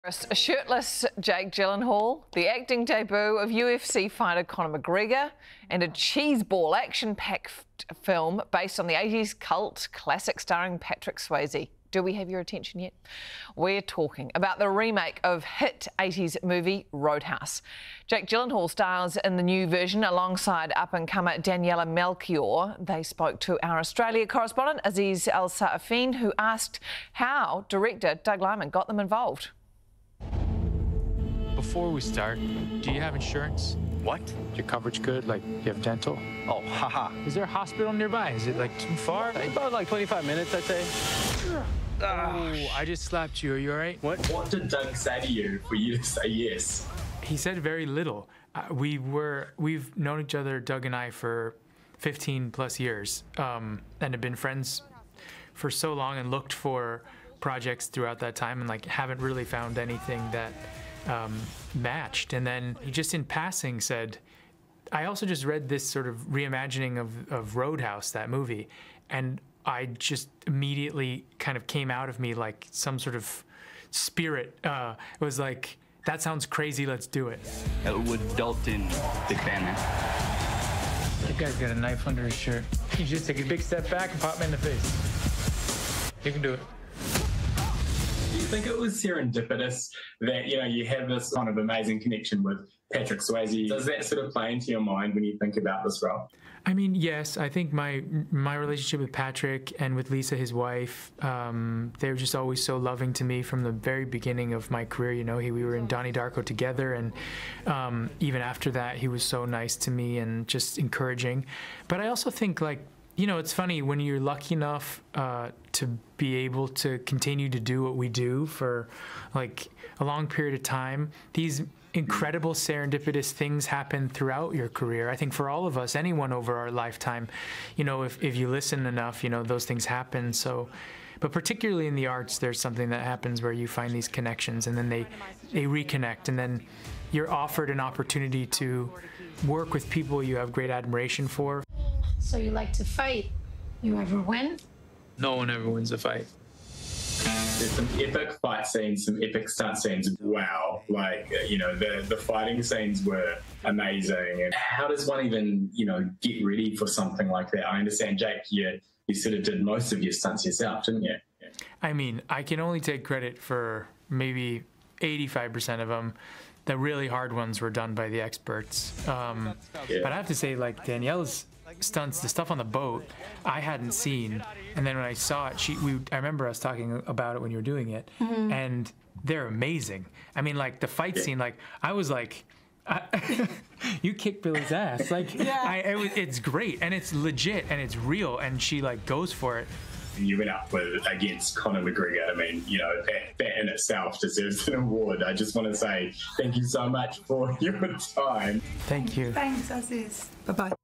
A shirtless Jake Gyllenhaal, the acting debut of UFC fighter Conor McGregor, and a cheeseball action-packed film based on the 80s cult classic starring Patrick Swayze. Do we have your attention yet? We're talking about the remake of hit 80s movie Roadhouse. Jake Gyllenhaal stars in the new version alongside up-and-comer Daniela Melchior. They spoke to our Australia correspondent Aziz Al Sa'afin, who asked how director Doug Liman got them involved. Before we start, do you have insurance? What? Is your coverage good? Like, do you have dental? Oh, haha. Is there a hospital nearby? Is it, like, too far? About like 25 minutes, I'd say. Oh, I just slapped you. Are you all right? What did Doug say to you for you to say yes? He said very little. We've known each other, Doug and I, for 15+ years, and have been friends for so long and looked for projects throughout that time and, like, haven't really found anything that matched. And then he just in passing said, I also just read this sort of reimagining of Roadhouse, that movie, and I just immediately kind of came out of me like some sort of spirit. It was like, that sounds crazy, let's do it. Elwood Dalton, big fan, man. That guy's got a knife under his shirt. You just take a big step back and pop me in the face. You can do it. Do you think it was serendipitous that, you have this kind of amazing connection with Patrick Swayze? Does that sort of play into your mind when you think about this role? I mean, yes. I think my relationship with Patrick and with Lisa, his wife, they were just always so loving to me from the very beginning of my career. We were in Donnie Darko together, and even after that, he was so nice to me and just encouraging. But I also think, like, it's funny when you're lucky enough to be able to continue to do what we do for like a long period of time. These incredible serendipitous things happen throughout your career. I think for all of us, anyone over our lifetime, if you listen enough, those things happen. So, but particularly in the arts, there's something that happens where you find these connections and then they reconnect, and then you're offered an opportunity to work with people you have great admiration for. So you like to fight. You ever win? No one ever wins a fight. There's some epic fight scenes, some epic stunt scenes. Wow. Like, the fighting scenes were amazing. And how does one even, get ready for something like that? I understand, Jake, you sort of did most of your stunts yourself, didn't you? Yeah. I mean, I can only take credit for maybe 85% of them. The really hard ones were done by the experts. But I have to say, like, Danielle's stunts, the stuff on the boat, I hadn't seen. And then when I saw it, I remember us talking about it when you were doing it, and they're amazing. I mean, like, the fight scene, like, I was like, you kicked Billy's ass. Like, it's great, and it's legit, and it's real, and she, like, goes for it. You went up against Conor McGregor. I mean, that in itself deserves an award. I just want to say thank you so much for your time. Thank you. Thanks, Aziz. Bye-bye.